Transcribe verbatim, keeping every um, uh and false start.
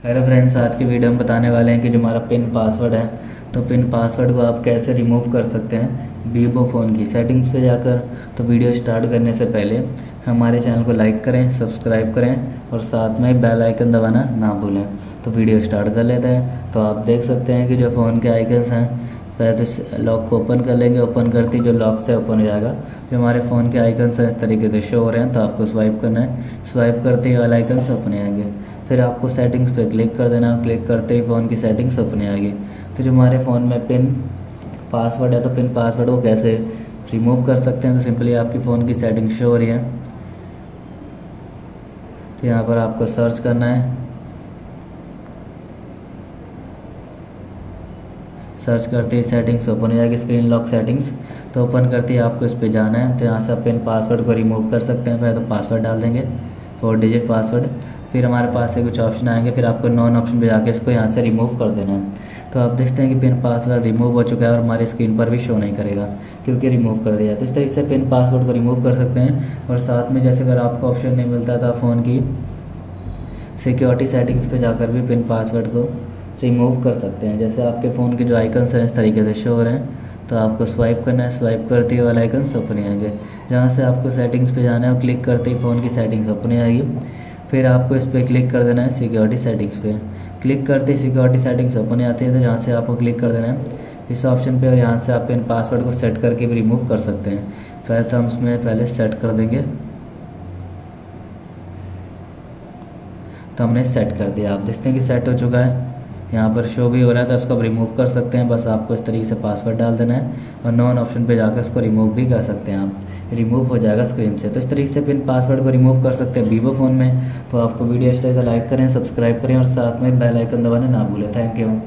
Hello friends, आज की video में बताने वाले हैं कि जो हमारा पिन पासवर्ड है तो पिन पासवर्ड को आप कैसे रिमूव कर सकते हैं वीवो फ़ोन की सेटिंग्स पे जाकर। तो वीडियो स्टार्ट करने से पहले हमारे चैनल को लाइक करें, सब्सक्राइब करें और साथ में बेल आइकन दबाना ना भूलें। तो वीडियो स्टार्ट कर लेते हैं। तो आप देख सकते हैं कि जो फ़ोन के आइकन्स हैं, पहले तो लॉक को ओपन कर लेंगे। ओपन करते ही जो लॉक से ओपन हो जाएगा, जो हमारे फ़ोन के आइकन्स हैं इस तरीके से शो हो रहे हैं। तो आपको स्वाइप करना है, स्वाइप करते ही वाले आइकन्स अपने आएंगे। फिर आपको सेटिंग्स पे क्लिक कर देना, क्लिक करते ही फ़ोन की सेटिंग्स अपने आएगी। तो जो हमारे फ़ोन में पिन पासवर्ड है तो पिन पासवर्ड को कैसे रिमूव कर सकते हैं, तो सिंपली आपकी फ़ोन की सेटिंग शो हो रही है। तो यहाँ पर आपको सर्च करना है, सर्च करते ही सेटिंग्स ओपन हो जाएगी, स्क्रीन लॉक सेटिंग्स। तो ओपन करते ही आपको इस पे जाना है। तो यहाँ से आप पिन पासवर्ड को रिमूव कर सकते हैं। पहले तो पासवर्ड डाल देंगे, फोर डिजिट पासवर्ड। फिर हमारे पास से कुछ ऑप्शन आएंगे, फिर आपको नॉन ऑप्शन पे जाके इसको यहाँ से रिमूव कर देना है। तो आप देखते हैं कि पिन पासवर्ड रिमूव हो चुका है और हमारी स्क्रीन पर भी शो नहीं करेगा क्योंकि रिमूव कर दिया है। तो इस तरीके से पिन पासवर्ड को रिमूव कर सकते हैं। और साथ में जैसे अगर आपको ऑप्शन नहीं मिलता था फ़ोन की सिक्योरिटी सेटिंग्स पे जाकर भी पिन पासवर्ड को रिमूव कर सकते हैं। जैसे आपके फ़ोन के जो आइकन्स हैं इस तरीके से शो हो रहे हैं, तो आपको स्वाइप करना है, स्वाइप करते ही वाला आइकन्स ओपन आएंगे। जहाँ से आपको सेटिंग्स पे जाना है और क्लिक करते ही फ़ोन की सेटिंग्स ओपन आएगी। फिर आपको इस पर क्लिक कर देना है सिक्योरिटी सेटिंग्स पे। क्लिक करते ही सिक्योरिटी सेटिंग्स ओपन आती है। तो जहाँ से आपको क्लिक कर देना है इस ऑप्शन पे और यहाँ से आप पिन पासवर्ड को सेट करके भी रिमूव कर सकते हैं। पहले तो हम इसमें पहले सेट कर देंगे। तो हमने सेट कर दिया, आप देखते हैं कि सेट हो चुका है, यहाँ पर शो भी हो रहा है। तो इसको आप रिमूव कर सकते हैं। बस आपको इस तरीके से पासवर्ड डाल देना है और नॉन ऑप्शन पे जाकर इसको रिमूव भी कर सकते हैं आप, रिमूव हो जाएगा स्क्रीन से। तो इस तरीके से पिन पासवर्ड को रिमूव कर सकते हैं वीवो फ़ोन में। तो आपको वीडियो इस तरह से लाइक करें, सब्सक्राइब करें और साथ में बेल आइकन दबाना ना भूलें। Thank you.